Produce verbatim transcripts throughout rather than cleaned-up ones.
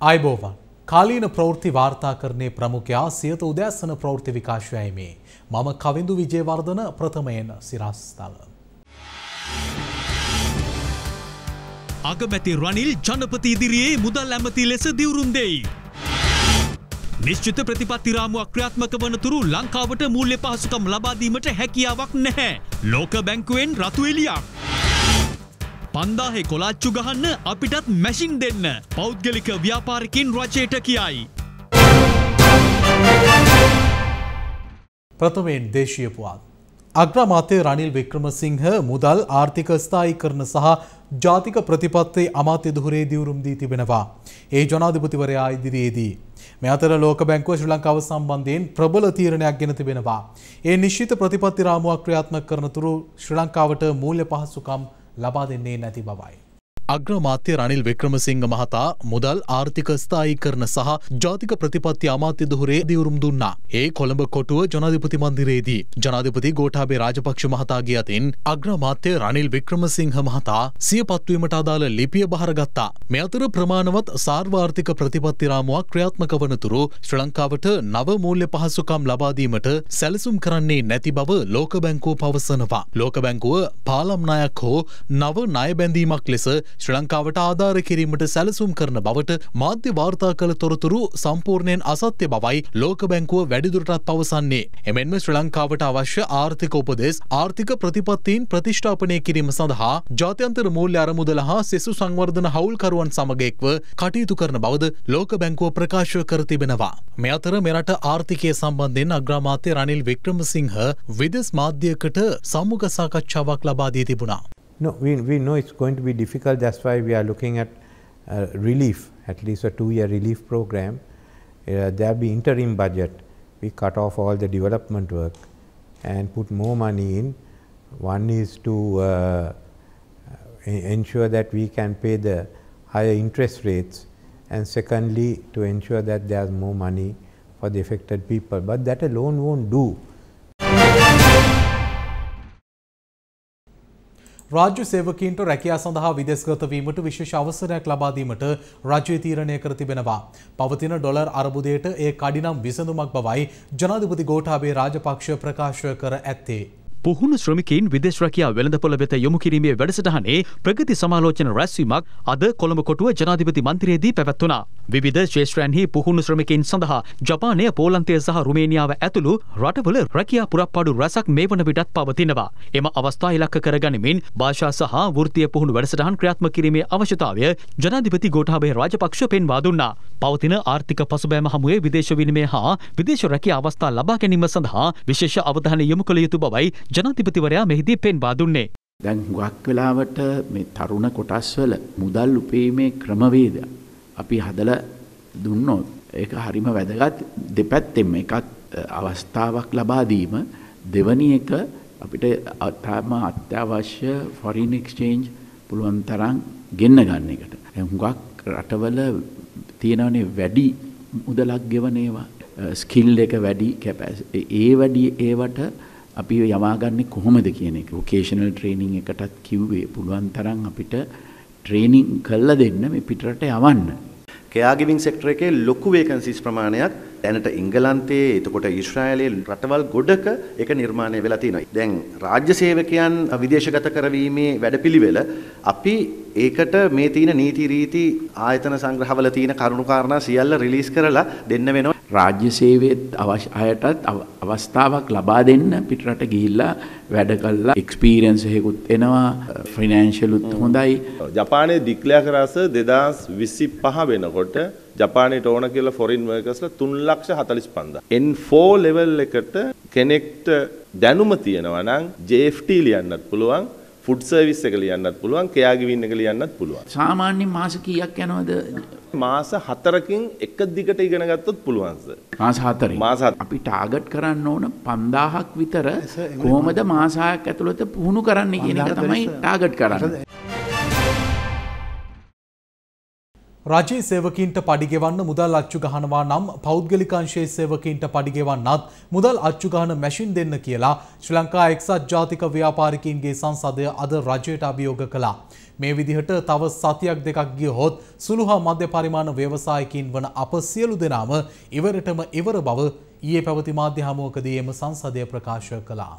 आयबोवन කාලීන ප්‍රවෘත්ති වාර්තාකරණයේ ප්‍රමුඛයා සියත උදෑසන ප්‍රවෘත්ති විකාශයයි මේ මම කවිඳු විජේවර්ධන ප්‍රථමයෙන් සිරස්තල අගමැති රනිල් ජනපති ඉදිරියේ මුදල් ඇමති ලෙස දිවුරුම් දෙයි. නිශ්චිත ප්‍රතිපත්ති රාමුවක් ක්‍රියාත්මක වනතුරු ලංකාවට මූල්‍ය පහසුකම් ලබා දීමට හැකියාවක් නැහැ. ලෝක බැංකුවෙන් රතු එළියක්. පන්දාහේ කොලාච්චු ගහන්න අපිටත් මැෂින් දෙන්න. පෞද්ගලික ව්‍යාපාරිකින් රජයට කියයි. ප්‍රථමයෙන් දේශීය පුවත්. අග්‍රාමාත්‍ය රනිල් වික්‍රමසිංහ මුදල් ආර්ථික ස්ථායීකරණ සහ ජාතික ප්‍රතිපත්ති අමාත්‍ය ධුරේ දිවුරුම් දී තිබෙනවා. ඒ ජනාධිපතිවරයා ඉදිරියේදී මේ අතර ලෝක බැංකුව ශ්‍රී ලංකාව සම්බන්ධයෙන් ප්‍රබල තීරණයක් ගෙන තිබෙනවා. ඒ නිශ්චිත ප්‍රතිපත්ති රාමුවක් ක්‍රියාත්මක කරන තුරු ශ්‍රී ලංකාවට මූල්‍ය පහසුකම් ලබා දෙන්නේ නැති බවයි. අග්‍රාමාත්‍ය රනිල් වික්‍රමසිංහ මහතා මුදල් ආර්ථික ස්ථායීකරණ සහ ජාතික ප්‍රතිපත්ති අමාත්‍ය ධුරේ දිවුරුම් දුන්නා. ඒ කොළඹ කොටුව ජනාධිපති මන්දිරයේදී ජනාධිපති ගෝඨාභය රාජපක්ෂ මහතාගේ අතින් අග්‍රාමාත්‍ය රනිල් වික්‍රමසිංහ මහතා සිය පත්වීමට අදාළ ලිපිය බහරගත්තා. මේ අතර ප්‍රමාණවත් සාර්වාර්ථික ප්‍රතිපත්ති රාමුවක් ක්‍රියාත්මක වනතුරු ශ්‍රී ලංකාවට නව මූල්‍ය පහසුකම් ලබා දීමට සැලසුම් කරන්නේ නැති බව ලෝක බැංකුව පවසනවා. ලෝක බැංකුව පාලම් ණයක් හෝ නව ණය බැඳීමක් ලෙස ශ්‍රී ලංකාවට ආධාර කිරීමට සැලසුම් කරන බවට මාධ්‍ය වාර්තා කළ තොරතුරු සම්පූර්ණයෙන් අසත්‍ය බවයි ලෝක බැංකුව වැඩිදුරටත් පවසන්නේ. එමෙන්ම ශ්‍රී ලංකාවට අවශ්‍ය ආර්ථික උපදෙස් ආර්ථික ප්‍රතිපත්තීන් ප්‍රතිෂ්ඨාපනය කිරීම සඳහා ජාත්‍යන්තර මූල්‍ය අරමුදල හා සෙසු සංවර්ධන හවුල්කරුවන් සමග එක්ව කටයුතු කරන බවද ලෝක බැංකුව ප්‍රකාශ කර තිබෙනවා. මේ අතර මෙරට ආර්ථිකය සම්බන්ධයෙන් අග්‍රාමාත්‍ය රනිල් වික්‍රමසිංහ විදෙස් මාධ්‍යයකට සම්මුඛ සාකච්ඡාවක් ලබා දී තිබුණා. No, we, we know it's going to be difficult. That's why we are looking at uh, relief, at least a two-year relief program. Uh, there will be interim budget. We cut off all the development work and put more money in. One is to uh, ensure that we can pay the higher interest rates, and secondly to ensure that there's more money for the affected people. But that alone won't do. රාජ්‍ය සේවකීන්ට රැකියා සඳහා විදේශගත වීමට විශේෂ අවසරයක් ලබා දීමට රජය තීරණය කර තිබෙනවා. පවතින ඩොලර් අරබුදයට ඒ කඩිනම් විසඳුමක් බවයි ජනාධිපති ගෝඨාභය රාජපක්ෂ ප්‍රකාශ කර ඇත්තේ. පුහුණු ශ්‍රමිකයින් විදේශ රැකියා වෙළඳපොළ වෙත යොමු කිරීමේ වැඩසටහනේ ප්‍රගති සමාලෝචන රැස්වීමක් අද කොළඹ කොටුව ජනාධිපති මන්දිරයේදී පැවැත්වුණා. විවිධ ක්ෂේත්‍රයන්හි පුහුණු ශ්‍රමිකයින් සඳහා ජපානය, පෝලන්තය සහ රුමේනියාව ඇතුළු රටවල රැකියා පුරප්පාඩු රැසක් මේ වන විටත් පවතිනවා. එම අවස්ථා ඉලක්ක කරගනිමින් භාෂා සහ වෘත්තීය පුහුණු වැඩසටහන් ක්‍රියාත්මක කිරීමේ අවශ්‍යතාවය ජනාධිපති ගෝඨාභය රාජපක්ෂ පෙන්වා දුන්නා. පවතින ආර්ථික පසුබෑම හමුවේ විදේශ විනිමය හා විදේශ රැකියා අවස්ථා ලබා ගැනීම සඳහා විශේෂ අවධානය යොමු කළ යුතු බවයි ජනාධිපතිවරයා මෙහිදී පෙන්වා දුන්නේ. දැන් හුඟක් වෙලාවට මේ තරුණ කොටස්වල මුදල් උපයීමේ ක්‍රමවේද අපි හදලා දුන්නොත් ඒක හරිම වැදගත්. දෙපැත්තෙම එකක් අවස්ථාවක් ලබා දීම, දෙවැනි එක අපිට තාම අත්‍යවශ්‍ය ෆොරින් එක්ස්චේන්ජ් පුළුවන් තරම් ගෙන්න ගන්න එකට. දැන් හුඟක් රටවල තියෙනවනේ වැඩි මුදලක් ගෙවන ඒවා, ස්කිල් එක වැඩි, කැපැසිටි ඒ වැඩි ඒවට අපි යවාගන්නේ කොහොමද කියන එක. වොකේෂනල් ට්‍රේනින් එකටත් කිව්වේ පුළුවන් තරම් අපිට ට්‍රේනින් කරලා දෙන්න මේ පිටරට යවන්න. කෙයා ගිවිං සෙක්ටර් එකේ ලොකු වේකන්සිස් ප්‍රමාණයක් දැනට ඉංගලන්තයේ, එතකොට ඊශ්‍රායලයේ රටවල් ගොඩක ඒක නිර්මාණය වෙලා තියෙනවා. දැන් රාජ්‍ය සේවකයන් විදේශගත කරවීමේ වැඩපිළිවෙල අපි ඒකට මේ තියෙන නීති රීති ආයතන සංග්‍රහවල තියෙන කරුණු කාරණා සියල්ල රිලීස් කරලා දෙන්න වෙනවා. රාජ්‍ය සේවයේ අයටත් අවස්ථාවක් ලබා දෙන්න පිටරට ගිහිල්ලා වැඩ කළා එක්ස්පීරියන්ස් එකකුත් එනවා, ෆයිනෑන්ෂියල් උත් හොඳයි. ජපානයේ ඩික්ලෙයාර් කරාස දෙදාස් විසිපහ වෙනකොට ජපානයට ඕන කියලා ෆොරින් වර්කර්ස්ලා තුන් ලක්ෂ හතළිස් පන්දාස්. එන් ෆෝර් ලෙවල් එකට කෙනෙක්ට දැනුම තියෙනවා නම් ජේ එෆ් ටී ලියන්නත් පුළුවන්, ෆුඩ් සර්විස් එක ලියන්නත් පුළුවන්, කෙයා ගිවින් එක ලියන්නත් පුළුවන්. සාමාන්‍යයෙන් මාස කීයක් යනවද? මාස හතරකින් එක දිගට ඉගෙන ගත්තොත් පුළුවන් සර්. මාස හතරකින්. මාස හත. අපි ටාගට් කරන්න ඕන පන්දාහක් විතර කොහොමද මාස හයක් ඇතුළත පුහුණු කරන්න කියන එක තමයි ටාගට් කරන්නේ. රජයේ සේවකීන්ට පඩි ගෙවන්න මුදල් අච්චු ගහනවා නම් පෞද්ගලික අංශයේ සේවකීන්ට පඩි ගෙවන්නත් මුදල් අච්චු ගහන මැෂින් දෙන්න කියලා ශ්‍රී ලංකා එක්සත් ජාතික ව්‍යාපාරිකයින්ගේ සංසදය අද රජයට අභියෝග කළා. මේ විදිහට තව සතියක් දෙකක් ගියහොත් සුළු හා මධ්‍ය පරිමාණ ව්‍යවසායකින් වන අප සියලු දෙනාම ඉවරටම ඉවර බව ඊයේ පැවති මාධ්‍ය හමුවකදී එම සංසදය ප්‍රකාශ කළා.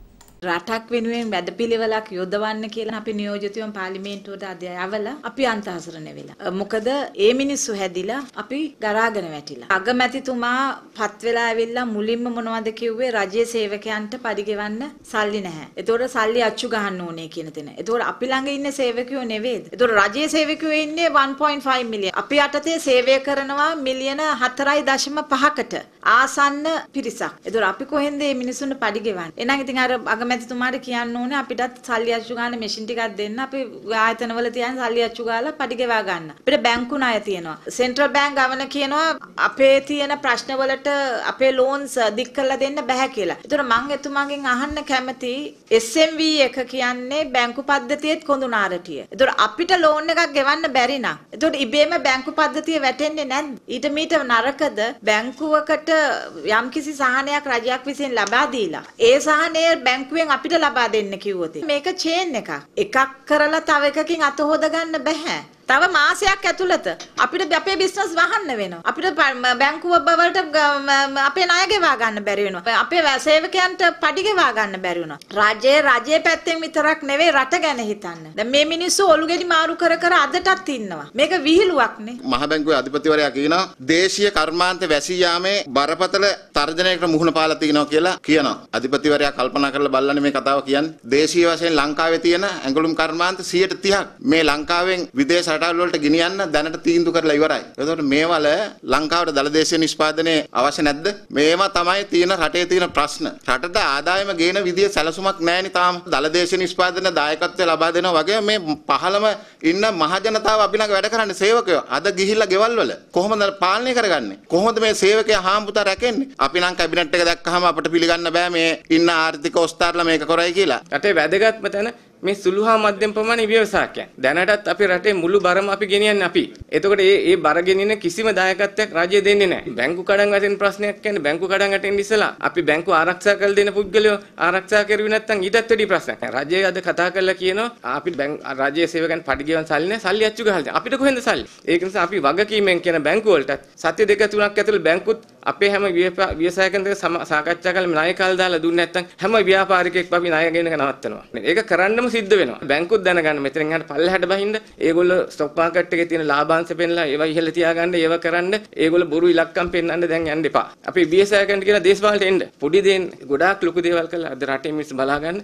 රටක් වෙනුවෙන් වැඩපිළිවෙලක් යොදවන්න කියලා අපි නියෝජිතයන් පාර්ලිමේන්තුවට අද යවලා අපි අන්තහසරණ වෙලා. මොකද ඒ මිනිස්සු හැදිලා අපි ගරාගෙන වැටිලා. අගමැතිතුමා පත් වෙලා ඇවිල්ලා මුලින්ම මොනවද කිව්වේ රජයේ සේවකයන්ට පඩි ගෙවන්න සල්ලි නැහැ. ඒතකොට සල්ලි අච්චු ගහන්න ඕනේ කියන තැන. ඒතකොට අපි ළඟ ඉන්නේ සේවකයෝ නෙවෙයිද? ඒතකොට රජයේ සේවකයෝ ඉන්නේ one point five මිලියන. අපි යටතේ සේවය කරනවා මිලියන හතරයි දශම පහකට ආසන්න පිරිසක්. ඒතකොට අපි කොහෙන්ද මේ මිනිස්සුන්ට පඩි ගෙවන්නේ? එහෙනම් ඉතින් අර මැතිතුමාට කියන්න ඕනේ අපිටත් සල්ලි අච්චු ගන්න මැෂින් ටිකක් දෙන්න. අපි ආයතනවල තියන සල්ලි අච්චු ගාලා පඩි ගෙවා ගන්න. අපිට බැංකු ණය තියෙනවා. සෙන්ට්‍රල් බැංක් ගවන කියනවා අපේ තියෙන ප්‍රශ්න වලට අපේ ලෝන්ස් දික් කරලා දෙන්න බෑ කියලා. ඒතර මම එතුමාගෙන් අහන්න කැමති S M V එක කියන්නේ බැංකු පද්ධතියේත් කොඳුනාරටිය. ඒතර අපිට ලෝන් එකක් ගෙවන්න බැරි නම් ඒතර ඉබේම බැංකු පද්ධතිය වැටෙන්නේ නැද්ද? ඊට මීට නරකද බැංකුවකට යම්කිසි සහනයක් රජයක් විසින් ලබා දීලා ඒ සහනය බැංකුව අපිට ලබා දෙන්න කිව්වොත් මේක චේන් එකක්. එකක් කරලා තව එකකින් අත හොද ගන්න බෑ. තව මාසයක් ඇතුළත අපිට අපේ බිස්නස් වහන්න වෙනවා. අපිට බැංකුව වලට අපේ ණය ගෙවා ගන්න බැරි වෙනවා. අපේ සේවකයන්ට පඩි ගෙවා ගන්න බැරි වෙනවා. රජයේ රජයේ පැත්තෙන් විතරක් නෙවෙයි රට ගැන හිතන්න. දැන් මේ මිනිස්සු ඔලුගෙඩි මාරු කර කර අදටත් ඉන්නවා. මේක විහිළුවක් නේ. මහ බැංකුවේ අධිපතිවරයා කියනවා දේශීය කර්මාන්ත වැසී යාමේ බරපතල තර්ජනයකට මුහුණ පාලා තිනවා කියලා කියනවා. අධිපතිවරයා කල්පනා කරලා බලන්න මේ කතාව කියන්නේ. දේශීය වශයෙන් ලංකාවේ තියෙන ඇඟලුම් කර්මාන්ත සියයට තිහක් මේ ලංකාවෙන් විදේශ රටවල් වලට ගෙනියන්න දැනට තීන්දුව කරලා ඉවරයි. ඒතකොට මේවල ලංකාවට දළදේශීය නිෂ්පාදනය අවශ්‍ය නැද්ද? මේවා තමයි තියෙන රටේ තියෙන ප්‍රශ්න. රටට ආදායම ගේන විදිය සැලසුමක් නැහෙනි තාම. දළදේශීය නිෂ්පාදන දායකත්වය ලබා දෙනවා වගේ මේ පහළම ඉන්න මහ ජනතාව අපි ළඟ වැඩ කරන්නේ සේවකයෝ. අද ගිහිල්ලා ගෙවල් වල කොහොමද පාලනය කරගන්නේ? කොහොමද මේ සේවකයා හාම්පුතා රැකෙන්නේ? අපි නම් කැබිනට් එක දැක්කහම අපිට පිළිගන්න බෑ මේ ඉන්න ආර්ථික ඔස්තාරලා මේක කරයි කියලා. රටේ වැදගත්ම තැන මේ සුළු හා මධ්‍යම ප්‍රමාණ ව්‍යවසායකයන්. දැනටත් අපි රටේ මුළු බරම අපි ගෙනියන්නේ අපි. එතකොට මේ මේ බර ගෙනියන කිසිම දායකත්වයක් රාජ්‍ය දෙන්නේ නැහැ. බැංකු කඩන් වශයෙන් ප්‍රශ්නයක් කියන්නේ බැංකු කඩන් වැටෙන්න ඉස්සලා අපි බැංකු ආරක්ෂා කරලා දෙන පුද්ගලයෝ ආරක්ෂා කරුවේ නැත්නම් ඊටත් වැඩි ප්‍රශ්නයක්. රාජ්‍යය අද කතා කරලා කියනවා අපි රාජ්‍ය සේවකයන් පඩි ගෙවන සල්ලි නැහැ සල්ලි අච්චු ගහලා දෙන්න. අපිට කොහෙන්ද සල්ලි? ඒක නිසා අපි වගකීමෙන් කියන බැංකු වලට සත්‍ය දෙක තුනක් ඇතුළේ බැංකුත් අපේ හැම ව්‍යවසායකයන්ට සාකච්ඡා කරලා ණය කාල දාලා දුන්නේ නැත්නම් හැම ව්‍යාපාරිකයෙක්ම අපි ණය ගෙන්න නවත්තනවා. ඒක කරන්නම සිද්ධ වෙනවා. බැංකුත් දැනගන්න මෙතනින් එහාට පල්ලෙහාට බහින්න ඒගොල්ලෝ ස්ටොක් මාකට් එකේ තියෙන ලාභාංශ පෙන්නලා ඒවා ඉහළ තියාගන්න ඒව කරන්න ඒගොල්ලෝ බොරු ඉලක්කම් පෙන්නන්න දැන් යන්න එපා. අපි ව්‍යවසායකයන්ට කියන දේශපාලනට එන්න. පොඩි දෙයින් ගොඩාක් ලොකු දේවල් කළා අද රටේ මිනිස්සු බලා ගන්න.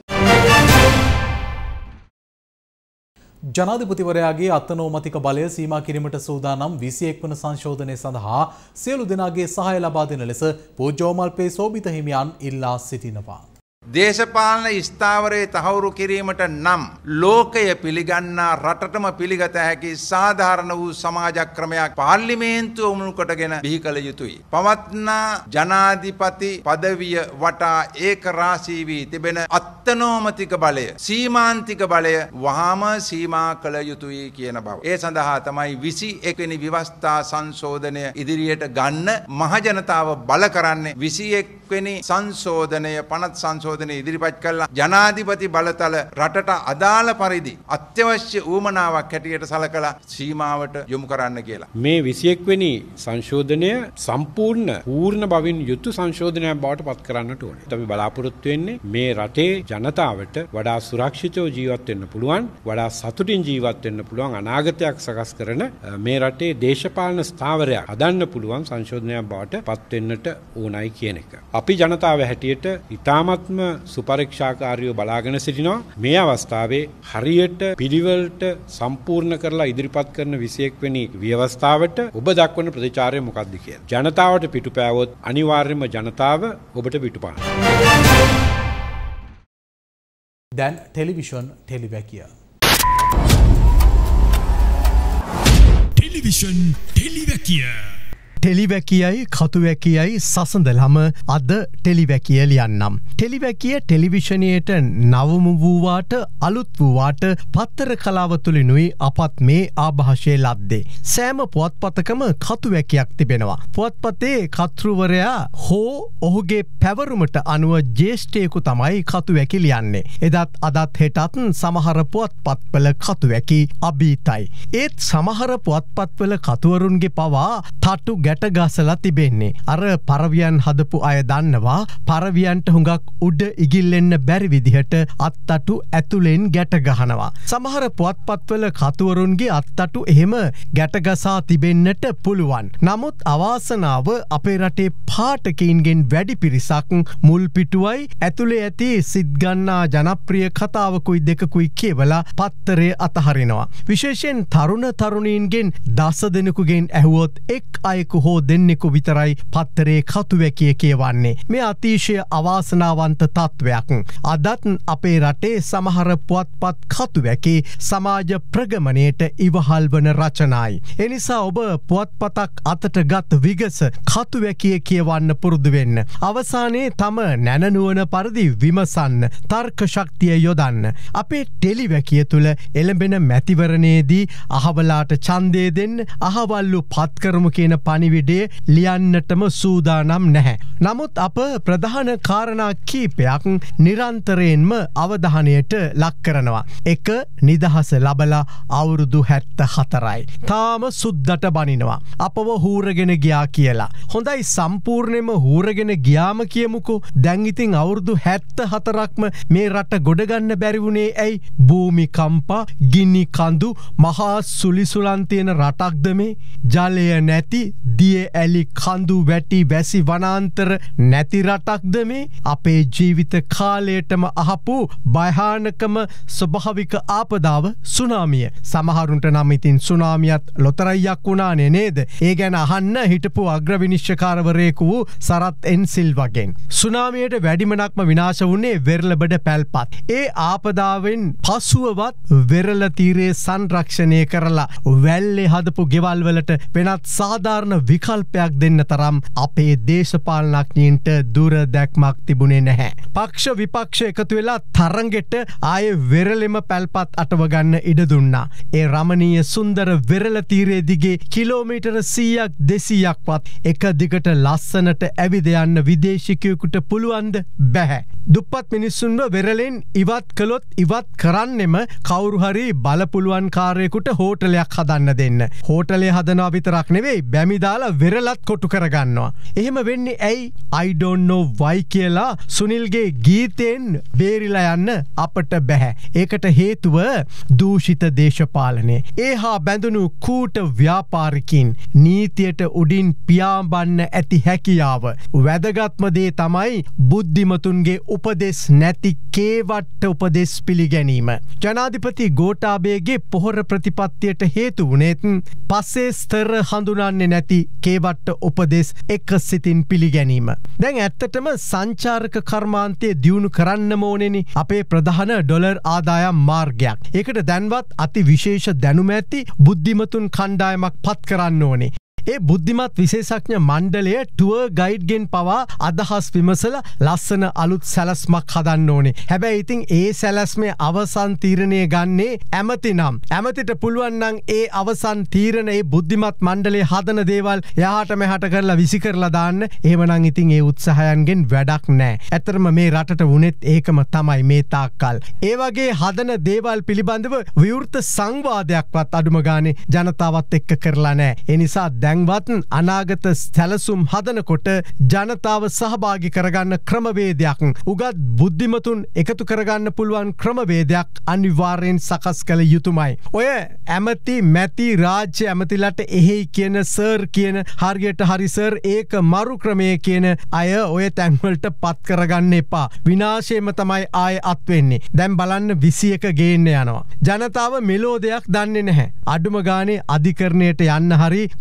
ජනාධිපතිවරයාගේ අත්නෝමතික බලය සීමා කිරීමට සූදානම් විසි එක් වන සංශෝධනය සඳහා සියලු දෙනාගේ සහාය ලබා දෙන ලෙස පූජ්‍යෝමල්පේ සෝබිත හිමියන් ඉල්ලා සිටිනවා. දේශපාලන ස්ථාවරයේ තහවුරු කිරීමට නම් ලෝකය පිළිගන්නා රටටම පිළිගත හැකි සාධාරණ වූ සමාජක්‍රමයක් පාර්ලිමේන්තුව මුල් කොටගෙන බිහි කළ යුතුයි. පවත්නා ජනාධිපති පදවිය වටා ඒක රාශී වී තිබෙන අත්නෝමතික බලය සීමාන්තික බලය වහාම සීමා කළ යුතුයි කියන බව. ඒ සඳහා තමයි විසි එක් වෙනි ව්‍යවස්ථා සංශෝධනය ඉදිරියට ගන්න මහජනතාව බල කරන්නේ. විසි එක් වෙනි සංශෝධනය පනත් සංශෝධනය ඉදිරිපත් කළා ජනාධිපති බලතල රටට අදාළ පරිදි අත්‍යවශ්‍ය ඌමනාවක් හැටියට සලකලා සීමාවට යොමු කරන්න කියලා. මේ විසි එක් වෙනි සංශෝධනය සම්පූර්ණ පූර්ණ බවින් යුතු සංශෝධනයක් බවට පත් කරන්නට ඕනේ. අපි බලාපොරොත්තු වෙන්නේ මේ රටේ ජනතාවට වඩා සුරක්ෂිතව ජීවත් වෙන්න පුළුවන්, වඩා සතුටින් ජීවත් වෙන්න පුළුවන් අනාගතයක් සකස් කරන මේ රටේ දේශපාලන ස්ථාවරයක් හදන්න පුළුවන් සංශෝධනයක් බවට පත් වෙන්නට ඕනයි කියන එක. අපි ජනතාව හැටියට ඉතාමත්ම සුපරීක්ෂාකාරීව බලාගෙන සිටිනවා. මේ අවස්ථාවේ හරියට පිළිවෙලට සම්පූර්ණ කරලා ඉදිරිපත් කරන විසි එක් වෙනි ව්‍යවස්ථාවට ඔබ දක්වන ප්‍රතිචාරය මොකක්ද කියලා. ජනතාවට පිටුපෑවොත් අනිවාර්යයෙන්ම ජනතාව ඔබට පිටුපානවා. දැන් ටෙලිවිෂන් ටෙලිවැකිය. ටෙලිවිෂන් ටෙලිවැකිය. ටෙලිවැකියයි කතුවැකියයි සසඳලම අද ටෙලිවැකිය ලියන්නම්. ටෙලිවැකිය ටෙලිවිෂණයට නවම වූවාට අලුත් වූවාට පත්තර කලාව තුළිනුයි අපත් මේ ආභාෂය ලද්දේ. සෑම පුවත්පතකම කතුවැකියක් තිබෙනවා. පුවත්පතේ කතෘවරයා හෝ ඔහුගේ පැවරුමට අනුව ජේෂ්ඨයෙකු තමයි කතුවැකි ලියන්නේ. එදත් අදත් හෙටත් සමහර පුවත්පත්වල කතුවැකි අභීතයි. ඒත් සමහර පුවත්පත්වල කතුවරුන්ගේ පවා තටු ගැට ගසලා තිබෙන්නේ. අර පරවියන් හදපු අය දන්නවා පරවියන්ට හුඟක් උඩ ඉගිල්ලෙන්න බැරි විදිහට අත්තටු ඇතුලෙන් ගැට ගහනවා. සමහර පුවත්පත්වල කතුවරුන්ගේ අත්තටු එහෙම ගැට ගසා තිබෙන්නට පුළුවන්. නමුත් අවාසනාව අපේ රටේ පාඨකයින්ගෙන් වැඩි පිරිසක් මුල් පිටුවයි ඇතුලේ ඇති සිත්ගන්නා ජනප්‍රිය කතාවකුයි දෙකකුයි කියවලා පත්තරය අතහරිනවා. විශේෂයෙන් තරුණ තරුණීන්ගෙන් දස දෙනෙකුගෙන් ඇහුවොත් එක් අයෙකු හෝ දෙන්නෙකු විතරයි පත්තරේ කතුවැකිය කියවන්නේ. මේ අතිශය අවාසනාවන්ත තත්ත්වයක්. අදත් අපේ රටේ සමහර පුවත්පත් කතුවැකි සමාජ ප්‍රගමණයට ඉවහල් වන රචනයි. එනිසා ඔබ පුවත්පතක් අතට ගත් විගස කතුවැකිය කියවන්න පුරුදු වෙන්න. අවසානයේ තම නැනනුවන පරිදි විමසන්න, තර්ක ශක්තිය යොදන්න. අපේ ටෙලිවැකිය තුළ එළඹෙන මැතිවරණයේදී අහවලාට ඡන්දය දෙන්න, අහවල්ලු පත් කරමු කියන පණිවිඩය ලියන්නටම සූදානම් නැහැ. නමුත් අප ප්‍රධාන කාරණා කීපයක් නිරන්තරයෙන්ම අවධානයට ලක් කරනවා. එක නිදහස ලබලා අවුරුදු හැත්ත හතරයි. තාම සුද්දට බනිනවා. අපව හූරගෙන ගියා කියලා. හොඳයි සම්පූර්ණයෙන්ම හූරගෙන ගියාම කියමුකෝ. දැන් ඉතින් අවුරුදු හැත්ත හතරක්ම මේ රට ගොඩගන්න බැරි වුණේ ඇයි? භූමිකම්පා, ගිනි කඳු, මහා සුලිසුලන් තියෙන රටක්ද මේ? ජලය නැති, දිය ඇලි කඳු වැටි වැසි වනාන්තර නැති රටක්ද මේ? අපේ ජීවිත කාලයටම අහපු භයානකම ස්වභාවික ආපදාව සුනාමිය. සමහරුන්ට නම් ඉතින් සුනාමියත් ලොතරැයියක් වුණානේ නේද? ඒ ගැන අහන්න හිටපු අග්‍රවිනිශ්චයකාරවරයෙකු වූ සරත් එන් සිල්වාගෙන්. සුනාමියට වැඩිමනක්ම විනාශ වුණේ වෙරළබඩ පැල්පත්. ඒ ආපදාවෙන් පසුවවත් වෙරළ තීරයේ සංරක්ෂණය කරලා වැල්ලේ හදපු ගෙවල් වලට වෙනත් සාධාරණ විකල්පයක් දෙන්න තරම් අපේ දේශපාලනඥයින්ට දුර දැක්මක් තිබුණේ නැහැ. පක්ෂ විපක්ෂ එකතු වෙලා තරඟෙට ආයේ වෙරළෙම පැල්පත් අටව ගන්න ඉඩ දුන්නා. ඒ රමණීය සුන්දර වෙරළ තීරයේ දිගේ කිලෝමීටර සීයක් දෙසීයක්වත් එක දිගට ලස්සනට ඇවිද යන්න විදේශිකයෙකුට පුළුවන්ද? බැහැ. දුප්පත් මිනිස්සුන්ව වෙරළෙන් ඉවත් කළොත් ඉවත් කරන්නෙම කවුරු හරි බලපුලුවන් කාර්යයකට හෝටලයක් හදන්න දෙන්න. හෝටලේ හදනවා විතරක් නෙවෙයි බැමි දාලා වෙරළත් කොටු කරගන්නවා. එහෙම වෙන්නේ ඇයි? I don't know why කියලා සුනිල්ගේ ගීතෙන් බේරිලා යන්න අපට බැහැ. ඒකට හේතුව දූෂිත දේශපාලනය. ඒහා බැඳුණු කූට ව්‍යාපාරිකින් නීතියට උඩින් පියාඹන්න ඇති හැකියාව. වැදගත්ම දේ තමයි බුද්ධිමතුන්ගේ උපදෙස් නැති කේවට්ට උපදෙස් පිළිගැනීම. ජනාධිපති ගෝඨාභයගේ පොහොර ප්‍රතිපත්තියට හේතු වුණේත් පස්සේ ස්තර හඳුනන්නේ නැති කේවට්ට උපදෙස් එක සිතින් පිළිගැනීම. දැන් ඇත්තටම සංචාරක කර්මාන්තය දියුණු කරන්න ඕනෙනි. අපේ ප්‍රධාන ඩොලර් ආදායම් මාර්ගයක්. ඒකට දැන්වත් අති විශේෂ දැනුම ඇති බුද්ධිමතුන් කණ්ඩායමක් පත් කරන්න ඕනේ. ඒ බුද්ධිමත් විශේෂඥ මණ්ඩලය ටුවර් ගයිඩ්ගෙන් පවා අදහස් විමසලා ලස්සන අලුත් සැලැස්මක් හදන්න ඕනේ. හැබැයි ඉතින් ඒ සැලැස්මේ අවසන් තීරණය ගන්නේ ඇමති නම්. ඇමතිට පුළුවන් නම් ඒ අවසන් තීරණ ඒ බුද්ධිමත් මණ්ඩලයේ හදන දේවල් යහට මෙහාට කරලා විසි කරලා දාන්න. එහෙමනම් ඉතින් ඒ උත්සාහයන්ගෙන් වැඩක් නැහැ. ඇත්තටම මේ රටට වුණෙත් ඒකම තමයි මේ තාක්කල්. ඒ වගේ හදන දේවල් පිළිබඳව විවෘත සංවාදයක්වත් අඩුම ගානේ ජනතාවත් එක්ක කරලා නැහැ. ඒ නිසා දැන්වත් අනාගත සැලසුම් හදනකොට ජනතාව සහභාගි කරගන්න ක්‍රමවේදයක්, උගත් බුද්ධිමතුන් එකතු කරගන්න පුළුවන් ක්‍රමවේදයක් අනිවාර්යෙන් සකස් කළ යුතුමයි. ඔය ඇමති මැති රාජ්‍ය ඇමතිලට එහෙයි කියන සර් කියන හරියට හරි සර් ඒක මරු ක්‍රමය කියන අය ඔය තැන්වලට පත් කරගන්න එපා. විනාශයම තමයි ආයේ අත් වෙන්නේ. දැන් බලන්න විසි එක ගේන්න යනවා. ජනතාව මෙලෝ දෙයක් දන්නේ නැහැ. අඩුම ගානේ අධිකරණයට යන්න හරි කාලය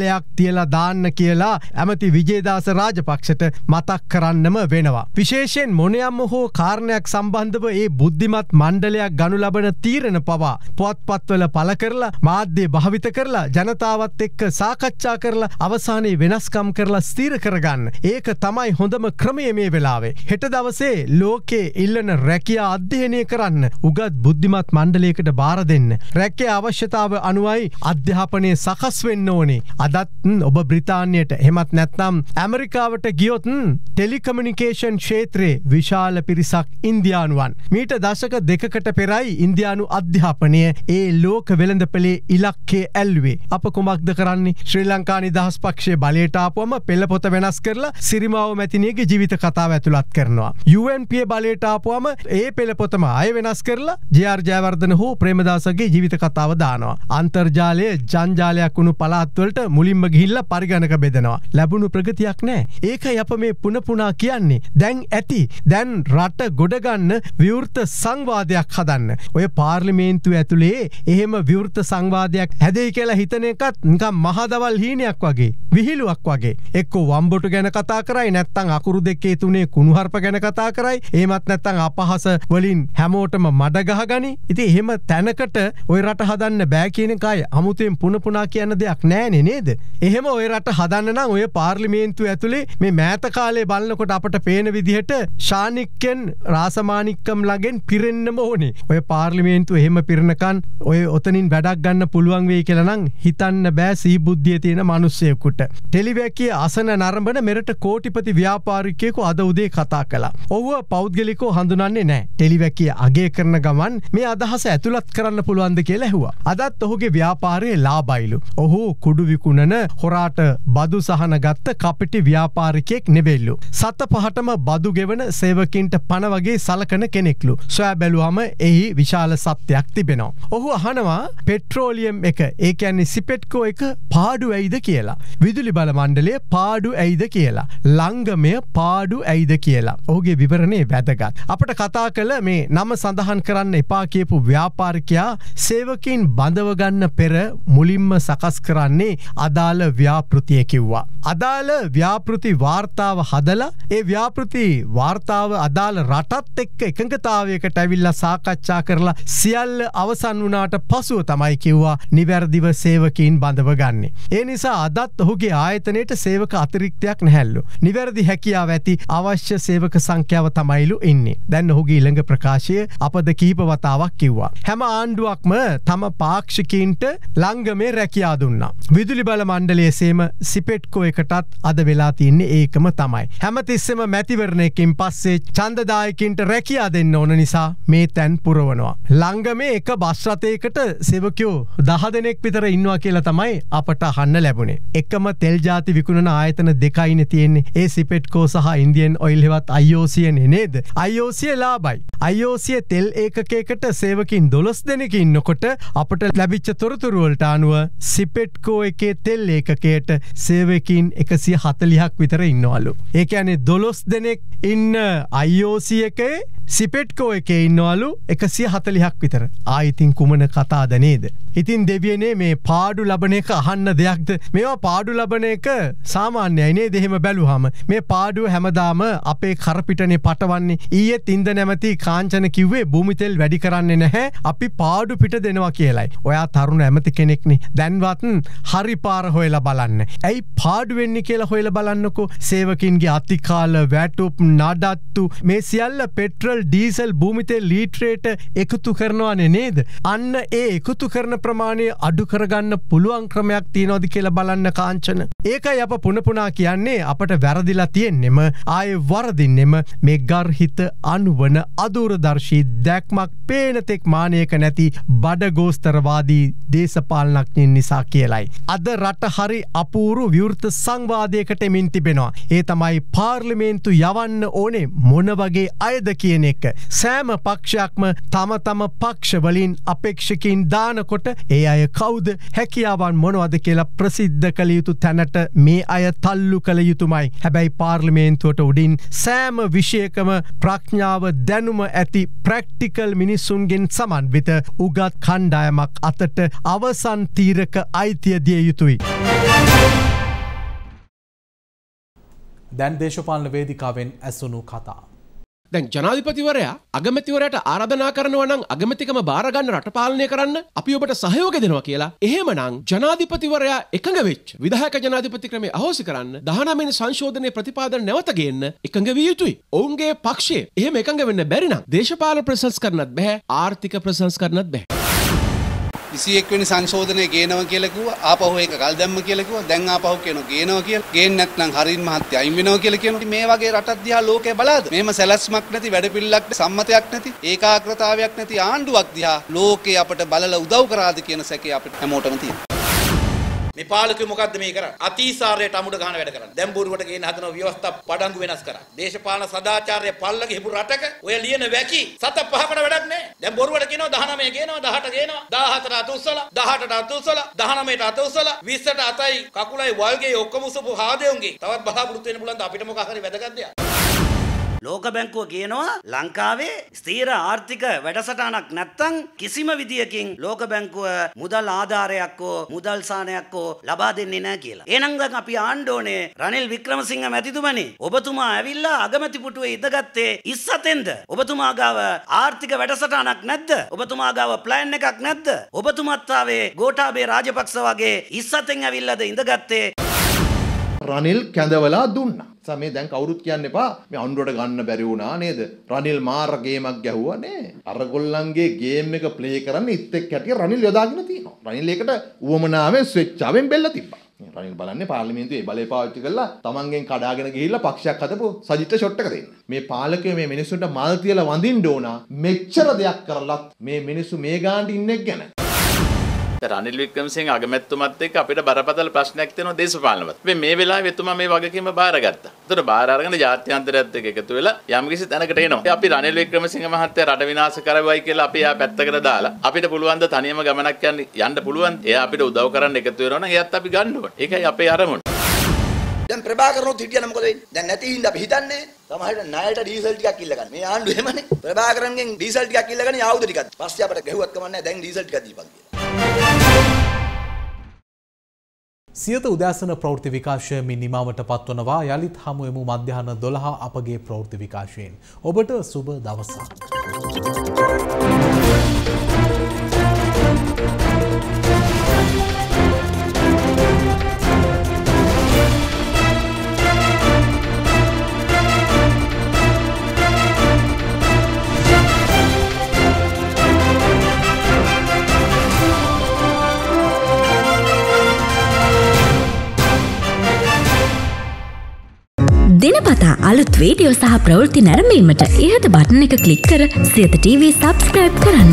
බලයක් තියලා දාන්න කියලා ඇමති විජේදාස රාජපක්ෂට මතක් කරන්නම වෙනවා. විශේෂයෙන් මොනියම් හෝ කාරණයක් සම්බන්ධව ඒ බුද්ධිමත් මණ්ඩලයක් ගනු ලබන තීරණ පවා පුවත්පත්වල පළ කරලා මාධ්‍ය භාවිත කරලා ජනතාවත් එක්ක සාකච්ඡා කරලා අවසානයේ වෙනස්කම් කරලා ස්ථීර කරගන්න. ඒක තමයි හොඳම ක්‍රමය මේ වෙලාවේ. හෙට දවසේ ලෝකේ ඉල්ලන රැකියා අධ්‍යයනය කරන්න උගත් බුද්ධිමත් මණ්ඩලයකට බාර දෙන්න. රැකියා අවශ්‍යතාව අනුවයි අධ්‍යාපනය සකස් වෙන්න ඕනේ. අදත් ඔබ බ්‍රිතාන්‍යයට එහෙමත් නැත්නම් ඇමරිකාවට ගියොත් ටෙලිකමියුනිකේෂන් ක්ෂේත්‍රයේ විශාල පිරිසක් ඉන්දියානුවන්. මීට දශක දෙකකට පෙරයි ඉන්දියානු අධ්‍යාපනය ඒ ලෝක වෙළඳපොලේ ඉලක්කය ඇල්ලුවේ. අප කුමක්ද කරන්නේ? ශ්‍රී ලංකා නිදහස් පක්ෂයේ බලයට ආපුවම පෙළපොත වෙනස් කරලා සිරිමාව මැතිණියගේ ජීවිත කතාව ඇතුළත් කරනවා. යූ එන් පී බලයට ආපුවම ඒ පෙළපොතම ආය වෙනස් කරලා ජේ ආර් ජයවර්ධන හෝ ප්‍රේමදාසගේ ජීවිත කතාව දානවා. අන්තර්ජාලය ජංජාලයක් වුණු පළාත්වලට මුලින්ම ගිහිල්ලා පරිගණක බෙදනවා. ලැබුණු ප්‍රගතියක් නැහැ. ඒකයි අප මේ පුන පුනා කියන්නේ. දැන් ඇති. දැන් රට ගොඩ ගන්න විවෘත සංවාදයක් හදන්න. ඔය පාර්ලිමේන්තුව ඇතුලේ එහෙම විවෘත සංවාදයක් හැදෙයි කියලා හිතන එකත් නිකන් මහදවල් හීනයක් වගේ. විහිළුවක් වගේ. එක්කෝ වම්බොටු ගැන කතා කරයි නැත්නම් අකුරු දෙකේ තුනේ කුණුහරුප ගැන කතා කරයි. එහෙමත් නැත්නම් අපහාස වලින් හැමෝටම මඩ ගහගනි. ඉතින් එහෙම තැනකට ඔය රට හදන්න බෑ කියන එකයි අමුතෙන් පුන පුනා කියන දෙයක් නෑනේ නේද? එහෙම ඔය රට හදන්න නම් ඔය පාර්ලිමේන්තුව ඇතුලේ මේ මෑත කාලේ බලනකොට අපට පේන විදිහට ශානික්කෙන් රාසමානික්කම් ළඟෙන් පිරෙන්නම ඕනේ. ඔය පාර්ලිමේන්තුව එහෙම පිරනකන් ඔය ඔතනින් වැඩක් ගන්න පුළුවන් වෙයි කියලා නම් හිතන්න බෑ සීබුද්ධිය තියෙන මිනිස්සෙකුට. ටෙලිවැකිය අසන නරඹන මෙරට කෝටිපති ව්‍යාපාරිකයෙකු අද උදේ කතා කළා. ඔහුව පෞද්ගලිකව හඳුනන්නේ නැහැ. ටෙලිවැකිය අගය කරන ගමන් මේ අදහස ඇතුළත් කරන්න පුළුවන්ද කියලා ඇහුවා. අදත් ඔහුගේ ව්‍යාපාරයේ ලාභයිලු. ඔහු කුඩු විකුණන හොරාට බදු සහන ගත්ත කපටි ව්‍යාපාරිකයෙක් නෙවෙයිලු. සත පහටම බදු ගෙවන සේවකින්ට පණ වගේ සලකන කෙනෙක්ලු. සොයා බැලුවම එහි විශාල සත්‍යයක් තිබෙනවා. ඔහු අහනවා පෙට්‍රෝලියම් එක, ඒ කියන්නේ සිපෙට්කෝ එක පාඩු ඇයිද කියලා. විදුලි බල මණ්ඩලය පාඩු ඇයිද කියලා. ලංගමය පාඩු ඇයිද කියලා. ඔහුගේ විවරණේ වැදගත්. අපට කතා කළ මේ නම සඳහන් කරන්න එපා කියපු ව්‍යාපාරිකයා සේවකින් බඳව ගන්න පෙර මුලින්ම සකස් කරන්නේ අදාළ ව්‍යාපෘතිය කිව්වා. අදාළ ව්‍යාපෘති වාර්තාව හදලා ඒ ව්‍යාපෘති වාර්තාව අදාළ රටත් එක්ක එකඟතාවයකට ඇවිල්ලා සාකච්ඡා කරලා සියල්ල අවසන් වුණාට පසුව තමයි කිව්වා නිවැරදිව සේවකීන් බඳව ගන්නේ. ඒ නිසා අදත් ඔහුගේ ආයතනයේට සේවක අතිරික්තයක් නැහැලු. නිවැරදි හැකියාව ඇති අවශ්‍ය සේවක සංඛ්‍යාව තමයිලු ඉන්නේ. දැන් ඔහුගේ ඊළඟ ප්‍රකාශය අපද කිහිප වතාවක් කිව්වා. හැම ආණ්ඩුවක්ම තම පාක්ෂිකයින්ට ලංගමේ රැකියා දුන්නා. විදුලි බල මණ්ඩලයේ සේම සිපෙට්කෝ එකටත් අද වෙලා තින්නේ ඒකම තමයි. හැමතිස්සෙම මැතිවරණයකින් පස්සේ ඡන්දදායකින්ට රැකියා දෙන්න ඕන නිසා මේ තැන් පුරවනවා. ලංගමේ එක බස් රථයකට සේවකයෝ දහ දෙනෙක් විතර ඉන්නවා කියලා තමයි අපට අහන්න ලැබුණේ. එකම තෙල් ಜಾති විකුණන ආයතන දෙකයිනේ තියෙන්නේ. ඒ සිපෙට්කෝ සහ ඉන්දියන් ඔයිල් හෙවත් ආයි ඕ සී නේ නේද? ආයි ඕ සී ලාභයි. ආයි ඕ සී තෙල් ඒකකයකට සේවකින් දොළොස් දෙනෙක් ඉන්නකොට අපට ලැබිච්ච තොරතුරු වලට අනුව සිපෙට්කෝ එකේ තෙල් ඒකකයට සේවකින් එකසිය හතළිහක් විතර ඉන්නවලු. ඒ කියන්නේ දොළොස් දෙනෙක් ඉන්න ආයි ඕ සී එකේ සිපෙට්කෝ එකේ ඉන්නවලු එකසිය හතළිහක් විතර. ආයිතින් කුමන කතාද නේද? ඉතින් දෙවියනේ මේ පාඩු ලබන එක අහන්න දෙයක්ද? මේවා පාඩු ලබන එක සාමාන්‍යයි නේද? එහෙම බැලුවාම මේ පාඩුව හැමදාම අපේ කරපිටනේ පටවන්නේ. ඊයේත් ඉන්ද නැමැති කාංචන කිව්වේ භූමි තෙල් වැඩි කරන්නේ නැහැ. අපි පාඩු පිට දෙනවා කියලයි. ඔයා තරුණ ඇමති කෙනෙක්නේ. දැන්වත් හරි පාර හොයලා බලන්න. ඇයි පාඩු වෙන්නේ කියලා හොයලා බලන්නකෝ. සේවකින්ගේ අතිකාල වැටුප් නඩත්තු මේ සියල්ල පෙට්‍රල් ඩීසල් භූමි තෙල් ලීටරයට එකතු කරනවානේ නේද? අන්න ඒ එකතු කරන ප්‍රමාණය අඩු කරගන්න පුළුවන් ක්‍රමයක් තියනවද කියලා බලන්න කාංචන. ඒකයි අප පුන පුනා කියන්නේ අපට වැරදිලා තියෙන්නෙම ආයේ වරදින්නෙම මේ ගර්හිත අනුවන අදූරදර්ශී දැක්මක් පේන තෙක් මානයක නැති බඩගෝස්තරවාදී දේශපාලනඥයින් නිසා කියලයි. අද රට හරි අපූරු විවෘත සංවාදයකට එමින් තිබෙනවා. ඒ තමයි පාර්ලිමේන්තු යවන්න ඕනේ මොන වගේ අයද කියන එක. සෑම පක්ෂයක්ම තම තම පක්ෂ වලින් අපේක්ෂකින් දානකොට ඒ අය කවුද, හැකියාවන් මොනවද කියලා ප්‍රසිද්ධ කළ යුතු තැනට මේ අය තල්ලු කළ යුතුමයි. හැබැයි පාර්ලිමේන්තුවට උඩින් සෑම විෂයකම ප්‍රඥාව දැනුම ඇති ප්‍රැක්ටිකල් මිනිස්සුන්ගෙන් සමන්විත උගත් කණ්ඩායමක් අතට අවසන් තීරක අයිතිය දිය යුතුයි. දැන් දේශපාලන වේදිකාවෙන් ඇසුණු කතා. දැන් ජනාධිපතිවරයා අගමැතිවරයාට ආරාධනා කරනවා නම් අගමැතිකම බාර ගන්න රට පාලනය කරන්න අපි ඔබට සහයෝගය දෙනවා කියලා. එහෙමනම් ජනාධිපතිවරයා එකඟ වෙච්ච විධායක ජනාධිපති ක්‍රමය අහෝසි කරන්න දහනවය වෙනි සංශෝධනයේ ප්‍රතිපාදන නැවත ගේන්න එකඟ විය යුතුයි. ඔවුන්ගේ පක්ෂය එහෙම එකඟ වෙන්න බැරි නම් දේශපාලන ප්‍රසංස්කරණත් බෑ, ආර්ථික ප්‍රසංස්කරණත් බෑ. විසිඑක් වෙනි සංශෝධනය ගේනවා කියලා කිව්වා, ආපහු ඒක කල් දැම්ම කියලා කිව්වා, දැන් ආපහු කියනවා ගේනවා කියලා. ගේන්නේ නැත්නම් හරින් මහත්ය අයින් වෙනවා කියලා කියනවා. මේ වගේ රටක් දිහා ලෝකේ බලාද? මෙහෙම සැලැස්මක් නැති, වැඩපිළිවෙලක් සම්මතයක් නැති, ඒකාග්‍රතාවයක් නැති ආණ්ඩුවක් දිහා ලෝකේ අපට බලලා උදව් කරාද කියන සැකේ අපිට හැමෝටම තියෙනවා. මේ පාලකයෝ මොකද්ද මේ කරන්නේ? අතිසාරයට අමුඩ ගහන වැඩ කරන්නේ. දැන් බොරුවට ගේන හදන ව්‍යවස්ථා පඩංගු වෙනස් කරා. දේශපාලන සදාචාරය පල්ලගේ හිපු රටක ඔය ලියන වැකි සත පහකට වැඩක් නැහැ. දැන් බොරුවට කියනවා දහනවය ගේනවා, දහඅට ගේනවා, දහහතට අත උස්සලා, දහඅටට අත උස්සලා, දහනවයට අත උස්සලා, විස්සට අතයි කකුලයි වල්ගේ ඔක්කොම උස්සපු හාදෙවුන්ගේ තවත් බලාපොරොත්තු වෙන්න පුළුවන් ද අපිට මොකක් හරි වැදගත් දෙයක්. ලෝක බැංකුව කියනවා ලංකාවේ ස්ථීර ආර්ථික වැඩසටහනක් නැත්තම් කිසිම විදියකින් ලෝක බැංකුව මුදල් ආධාරයක් හෝ මුදල් සාහනයක් හෝ ලබා දෙන්නේ නැහැ කියලා. එහෙනම් දැන් අපි ආන්න ඕනේ රනිල් වික්‍රමසිංහ මැතිතුමනි. ඔබතුමා ඇවිල්ලා අගමැති පුටුවේ ඉඳගත්තේ ඉස්සතෙන්ද? ඔබතුමා ගාව ආර්ථික වැඩසටහනක් නැද්ද? ඔබතුමා ගාව ප්ලෑන් එකක් නැද්ද? ඔබතුමාත් ආවේ ගෝඨාභය රාජපක්ෂ වගේ ඉස්සතෙන් ඇවිල්ලාද ඉඳගත්තේ? රනිල් කැඳවලා දුන්නා. මේ දැන් කවුරුත් කියන්න එපා මේ අඬුවට ගන්න බැරි වුණා නේද? රනිල් මාර ගේමක් ගැහුවා නේ. අරගොල්ලන්ගේ ගේම් එක ප්ලේ කරන්න ඉත් එක්ක හැටිය රනිල් යොදාගෙන තියෙනවා. රනිල් ඒකට උවමනාවෙන් ස්විච්චාවෙන් බෙල්ල තිබ්බා. රනිල් බලන්නේ පාර්ලිමේන්තුවේ බලය පාවිච්චි කරලා තමන්ගෙන් කඩාගෙන ගිහිල්ලා පක්ෂයක් හදපු සජිත්ට ෂොට් එක දෙන්න. මේ පාලකයෝ මේ මිනිස්සුන්ට මල් තියලා වඳින්න ඕන. මෙච්චර දෙයක් කරලත් මේ මිනිස්සු මේ ගානට ඉන්නේ ගැන. රනිල් වික්‍රමසිංහ අගමැතිතුමත් එක්ක අපිට බරපතල ප්‍රශ්නයක් තියෙනවා දේශපාලනවත්. මේ මේ වෙලාවේ එතුමා මේ වගකීම බාරගත්තා. ඒතර බාර අරගෙන ජාත්‍යන්තරයත් එක්ක එකතු වෙලා යම්කිසි තැනකට එනවා. අපි රනිල් වික්‍රමසිංහ මහත්තයා රට විනාශ කරවයි කියලා අපි එයා පැත්තකට දාලා අපිට පුළුවන් ද තනියම ගමනක් යන්න යන්න පුළුවන්. එයා අපිට උදව් කරන්න එකතු වෙනවා නම් එයාත් අපි ගන්න ඕනේ. ඒකයි අපේ අරමුණ. දැන් ප්‍රභාකරනොත් හිටියන මොකද වෙන්නේ? දැන් නැති හින්දා අපි හිතන්නේ සමහරවිට ණයට ඩීසල් ටිකක් ඉල්ල ගන්න. මේ ආණ්ඩුව එහෙමනේ. ප්‍රභාකරන්ගෙන් ඩීසල් ටිකක් ඉල්ලගෙන ආයුධ ටිකක්. පස්සේ අපිට ගැහුවත් කමක් නැහැ. දැන් ඩීසල් ටිකක් දීපන් කියලා. සියත උදෑසන ප්‍රවෘත්ති විකාශයමින් නිමාවට පත්වනවා. යළිත් හමු එමු මධ්‍යහන දොළහ අපගේ ප්‍රවෘත්ති විකාශයෙන්. ඔබට සුබ දවසක්. දිනපතා අලුත් වීඩියෝ සහ ප්‍රවෘත්ති නැරඹීමට ඉහත බටන් එක ක්ලික් කර සියත ටීවී සබ්ස්ක්‍රයිබ් කරන්න.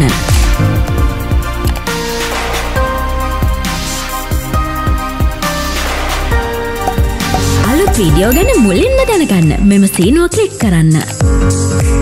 අලුත් වීඩියෝ ගැන මුලින්ම දැනගන්න මෙම සීනුව ක්ලික් කරන්න.